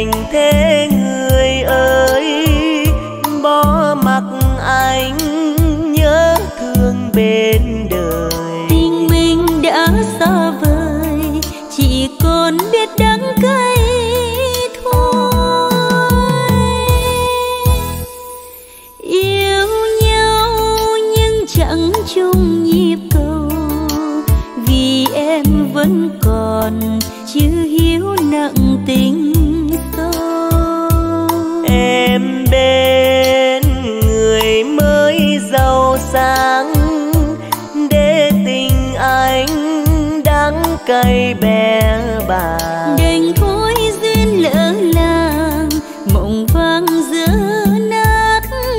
đành thế người ơi, bỏ mặc anh nhớ thương bên đời. Tình mình đã xa vời, chỉ còn biết đắng cay thôi. Yêu nhau nhưng chẳng chung nhịp cầu, vì em vẫn còn chưa hiểu nặng tình sâu. Em bên người mới giàu sang, để tình anh đắng cay bé bàng. Đành thôi duyên lỡ làng, mộng vang giữa nát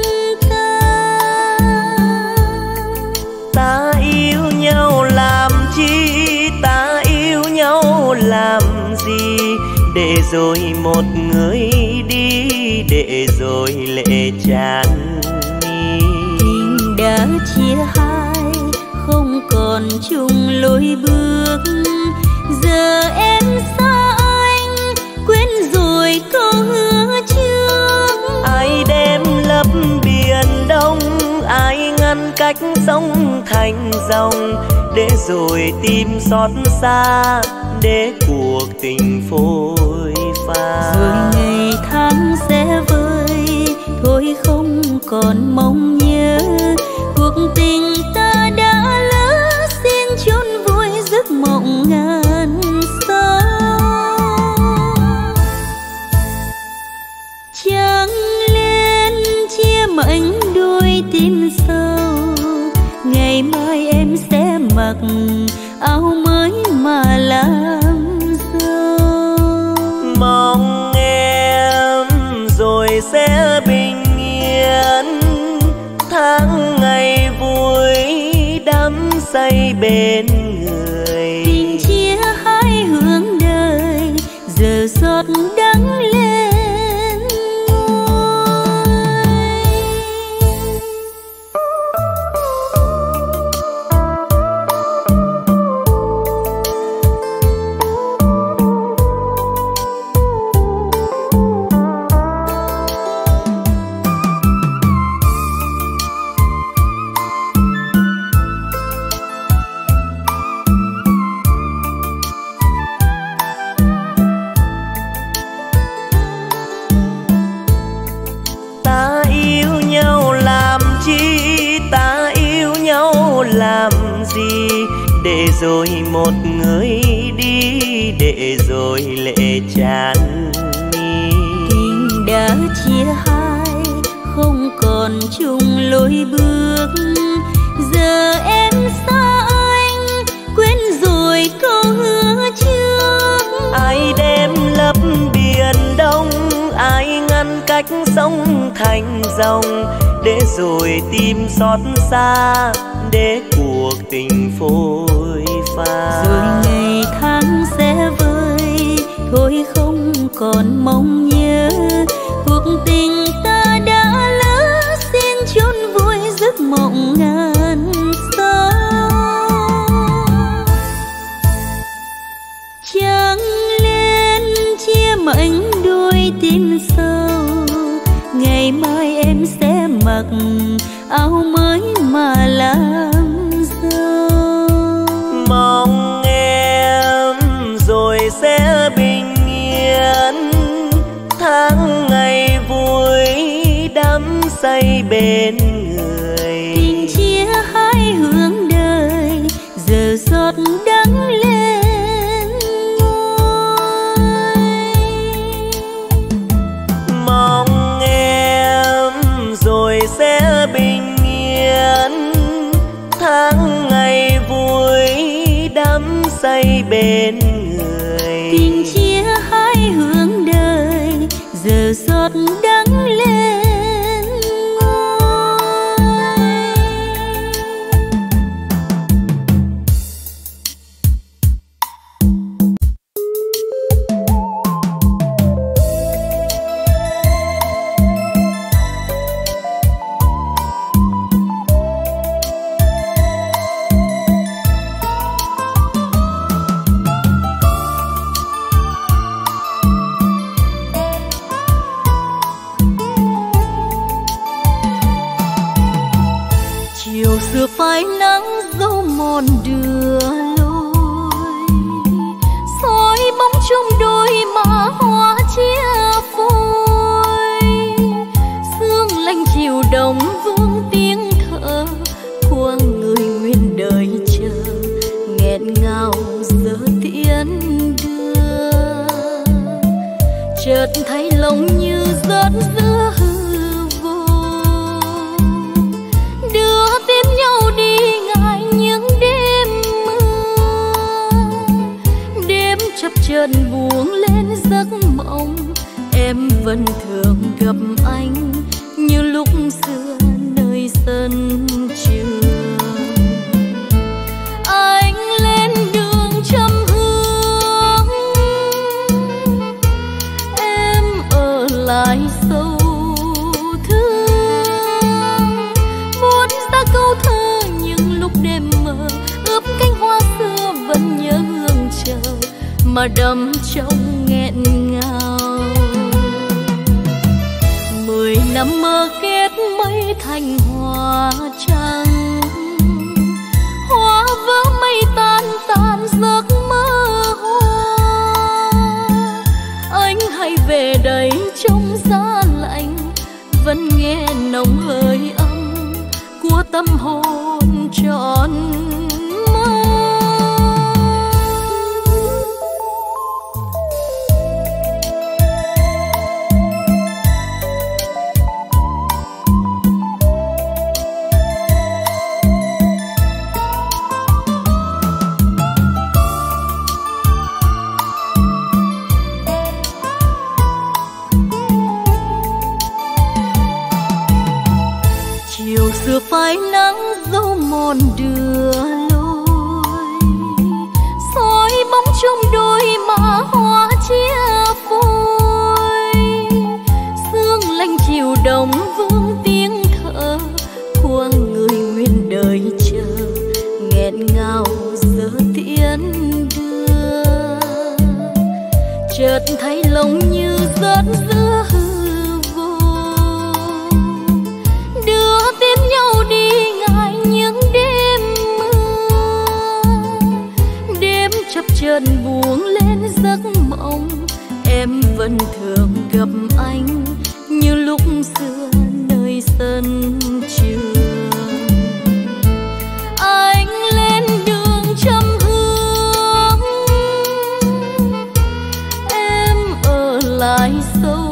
tan. Ta yêu nhau làm chi, ta yêu nhau làm gì, để rồi một người đi, để rồi lệ tràn mi. Tình đã chia hai, không còn chung lối bước. Giờ em xa anh, quên rồi câu hứa trước. Ai đem lấp biển đông, ai ngăn cách sông thành dòng, để rồi tim xót xa, để cuộc tình phôi pha. Rồi ngày tháng sẽ vơi, thôi không còn mong nhớ. Cuộc tình ta đã lỡ, xin chôn vùi giấc mộng ngàn sao. Chẳng lên chia mảnh đôi tim sâu, ngày mai em sẽ mặc áo mới mà làm dâu. Mong em rồi sẽ bình yên, tháng ngày vui đắm say bên người. Tình chia hai hướng đời, giờ giọt đắng lên ngôi. Làm gì, để rồi một người đi, để rồi lệ tràn mi. Tình đã chia hai, không còn chung lối bước. Giờ em xa anh, quên rồi câu hứa trước. Ai đem lấp biển đông, ai ngăn cách sông thành dòng, để rồi tim xót xa, để cuộc tình phôi pha. Rồi ngày tháng sẽ vơi, thôi không còn mong nhớ. Cuộc tình ta đã lỡ, xin chôn vùi giấc mộng ngàn sao. Chẳng lên chia mảnh đôi tim sâu, ngày mai em sẽ mặc áo mới mà làm dâu. Mong em rồi sẽ bình yên, tháng ngày vui đắm say bên người. Tình chia hai hướng đời, giờ giọt đắng lên ngôi. Mong em rồi sẽ bình yên, tháng ngày vui đắm say bên người. Tình chia hai hướng đời, giờ giọt đắng lên ngôi. mòn đưa lối, soi bóng trong đôi má hoa chia phôi. Sương lạnh chiều đông vương tiếng thở của người nguyên đời chờ, nghẹn ngào giờ tiễn đưa. Chợt thấy lòng như rớt giữa hư vô, đưa tiến nhau đi ngại những đêm mưa. Đêm chập chờn buông lên giấc mộng, em vẫn thường gặp anh như lúc xưa nơi sân trường. Anh lên đường trăm hướng, em ở lại sâu thương. Muốn ta câu thơ những lúc đêm mờ, ướp cánh hoa xưa vẫn nhớ hương chờ mà đắm trong nghẹn ngào. 10 năm mơ kết mấy thành hoa trắng, hoa vỡ mây tan tàn giấc mơ hoa. Anh hãy về đây trong giá lạnh, vẫn nghe nồng hơi ấm của tâm hồn trọn mơ. Giờ phai nắng dấu mòn đưa lối, soi bóng trong đôi má hoa chia phôi. Sương lạnh chiều đông vương tiếng thở của người nguyên đời chờ, nghẹn ngào giờ tiễn đưa. Chợt thấy lòng như rớt giữa hư vô, đưa tiến nhau đi ngại những đêm mưa. Đêm chập chờn buông lên giấc mộng, em vẫn thường gặp anh như lúc xưa nơi sân trường. Anh lên đường trăm hướng, em ở lại sâu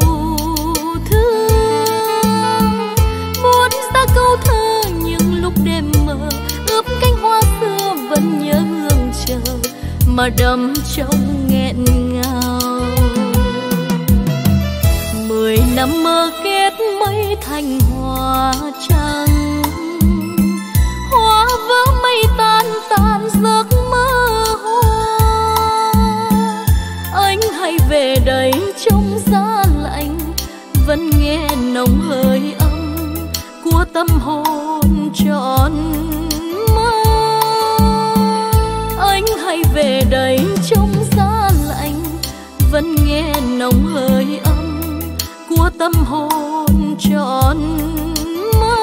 thương. Muốn ta câu thơ những lúc đêm mờ, ướp cánh hoa xưa vẫn nhớ hương chờ mà đắm trong nghẹn ngào. 10 năm mơ kết mấy thành hoa trắng, hoa vỡ mây tan tàn giấc mơ hoa. Anh hãy về đây trong giá lạnh, vẫn nghe nồng hơi ấm của tâm hồn trọn mơ. Anh hãy về đây trong giá lạnh, vẫn nghe nồng hơi ấm của tâm hồn trọn mơ.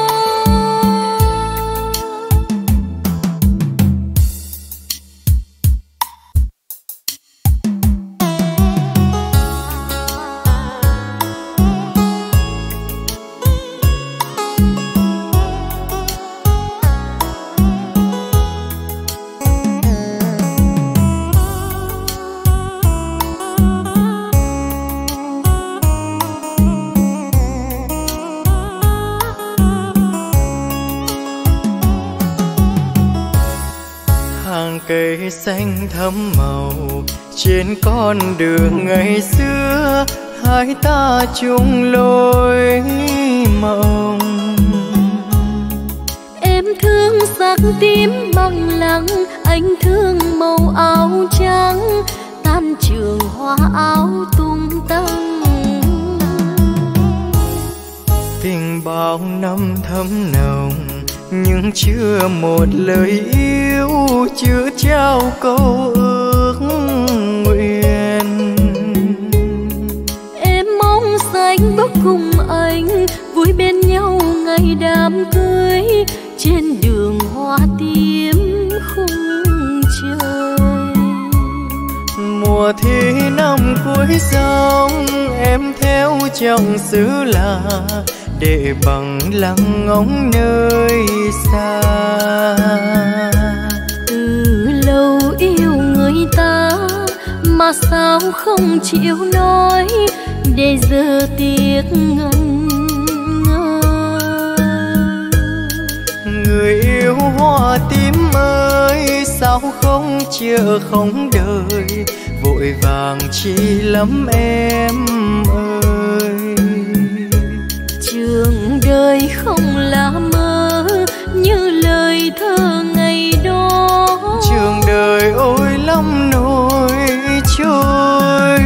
Cây xanh thắm màu trên con đường ngày xưa, hai ta chung lối mộng. Em thương sắc tím bằng lăng, anh thương màu áo trắng, tan trường hoa áo tung tăng. Tình bao năm thấm nồng nhưng chưa một lời yêu, chưa trao câu ước nguyện. Em mong xanh bước cùng anh, vui bên nhau ngày đám cưới trên đường hoa tím khung trời. Mùa thi năm cuối dòng em theo chồng xứ lạ để bằng lặng ngóng nơi xa. Từ lâu yêu người ta mà sao không chịu nói, để giờ tiếc ngần ngơ. Người yêu hoa tím ơi, sao không chờ không đợi, vội vàng chi lắm em ơi. Trường đời không là mơ như lời thơ ngày đó. Trường đời ôi lắm nỗi trôi,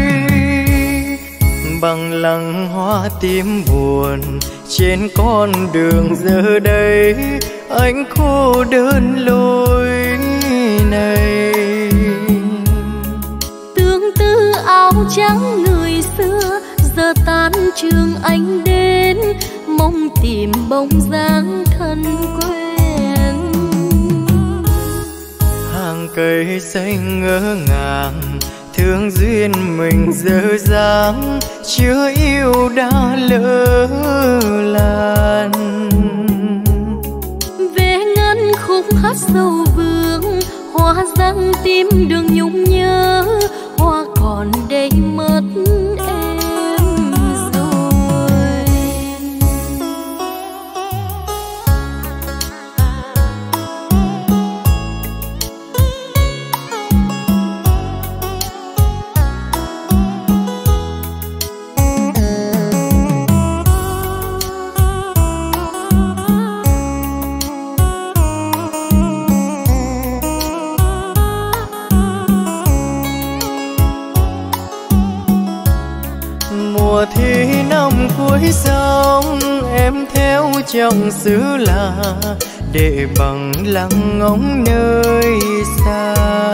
bằng lăng hoa tím buồn trên con đường giờ đây, anh cô đơn lối này. Tương tư áo trắng người xưa giờ tan trường anh đến, mong tìm bóng dáng thân quen. Hàng cây xanh ngỡ ngàng thương duyên mình dở dáng, chưa yêu đã lỡ làn. Về ngân khúc hát sâu vương, hoa răng tim đường nhung nhớ, hoa còn đây mất em rồi. Mùa thi năm cuối dòng em theo chồng xứ lạ để bằng lặng ngóng nơi xa.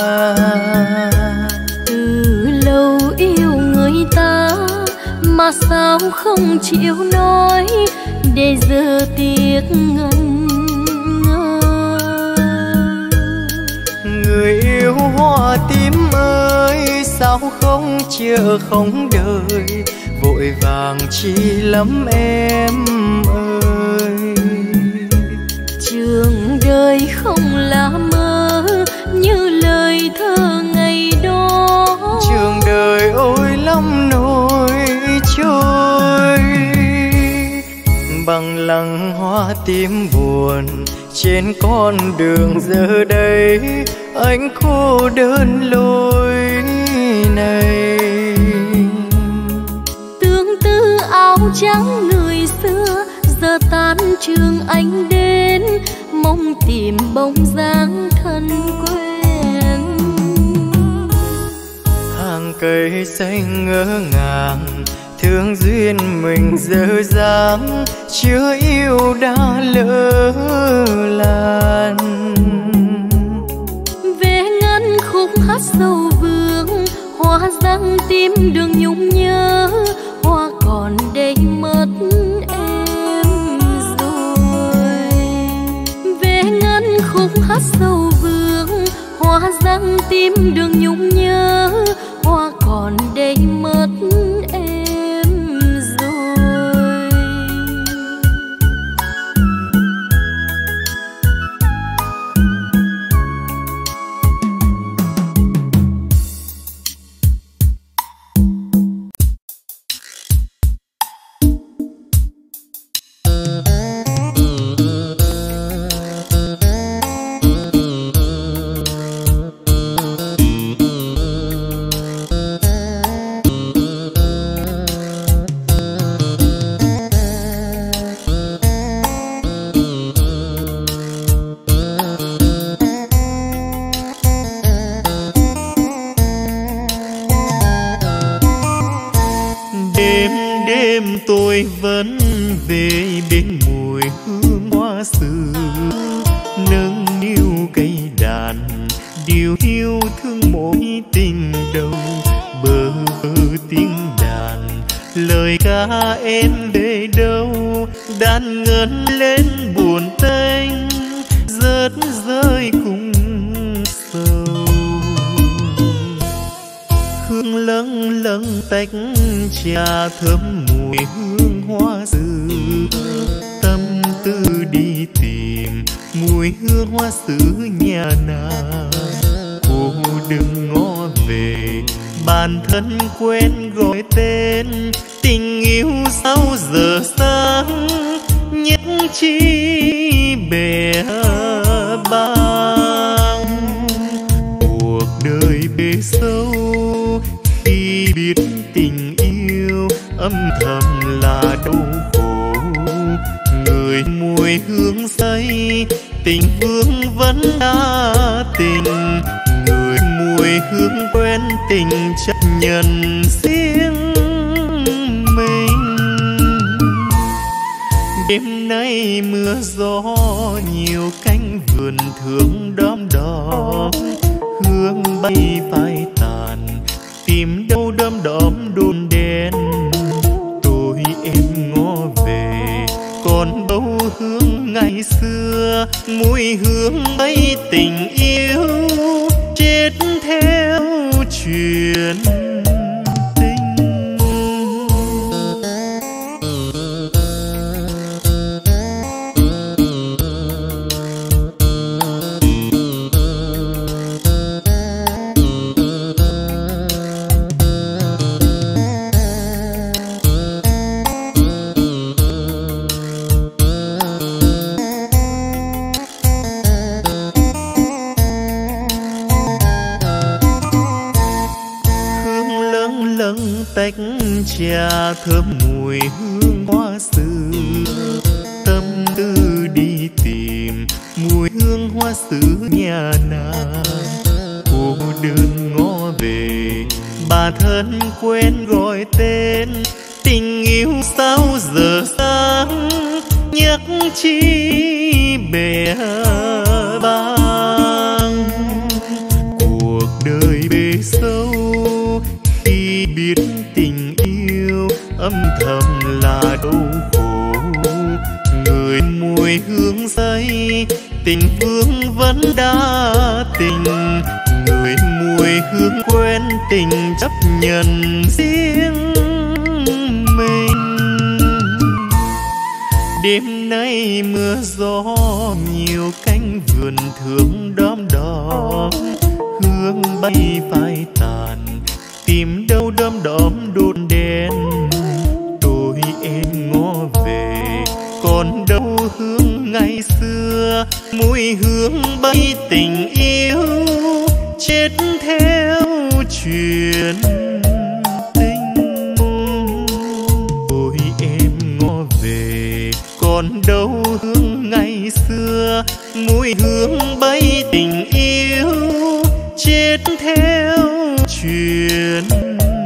Từ lâu yêu người ta mà sao không chịu nói, để giờ tiếc ngần ngơ. Người yêu hoa tím ơi, sao không chờ không đợi, vội vàng chi lắm em ơi. Trường đời không là mơ như lời thơ ngày đó. Trường đời ôi lắm nỗi trôi, bằng lăng hoa tím buồn trên con đường giờ đây, anh cô đơn lối này. Tương tư áo trắng người xưa giờ tan trường anh đến, mong tìm bóng dáng thân quen. Hàng cây xanh ngỡ ngàng thương duyên mình dở dáng, chưa yêu đã lỡ làn. Về ngân khúc hát sâu vương, hoa răng tim đường nhung nhớ, hoa còn đây mất em rồi. Về ngân khúc hát sâu vương, hoa răng tim đường nhung nhớ, hoa còn đây mất em rồi. tôi vẫn về bên mùi hương hoa xưa, nâng niu cây đàn điều yêu thương mỗi tình đầu. Bờ tiếng đàn lời ca em về đâu, đàn ngân lên buồn tênh rớt rơi cùng lâng tách trà thơm mùi hương hoa sứ. Tâm tư đi tìm mùi hương hoa sứ nhà nàng. Cô đừng ngó về bản thân quên gọi tên. Tình yêu sao giờ sáng nhất chi bè bang. Cuộc đời bề sâu khi biết tình yêu âm thầm là đau khổ. Người mùi hương say tình vương vẫn đa tình. Người mùi hương quen tình chấp nhận riêng mình. Đêm nay mưa gió nhiều cánh vườn thương đom đóm. Hương bay phai tàn tìm đâu đom đóm đôn đen. Tôi em ngó về còn đâu hương ngày xưa. Mùi hương bay tình yêu chết theo truyền tách trà thơm mùi hương hoa sứ. Tâm tư đi tìm mùi hương hoa sứ nhà nàng. Cô đơn ngó về bà thân quên gọi tên. Tình yêu sao giờ sáng nhắc chi bè bang. Cuộc đời bề sâu khi biết tình yêu âm thầm là đau khổ. Người mùi hương say tình vương vẫn đa tình. Người mùi hương quen tình chấp nhận riêng mình. Đêm nay mưa gió nhiều cánh vườn thương đom đóm. Hương bay phai tàn tìm đâu đom đóm đôn đen. Tôi em ngó về còn đâu hương ngày xưa. Mùi hương bay tình yêu chết theo truyền tình. Tôi em ngó về còn đâu hương ngày xưa. Mùi hương bay tình yêu chết theo truyền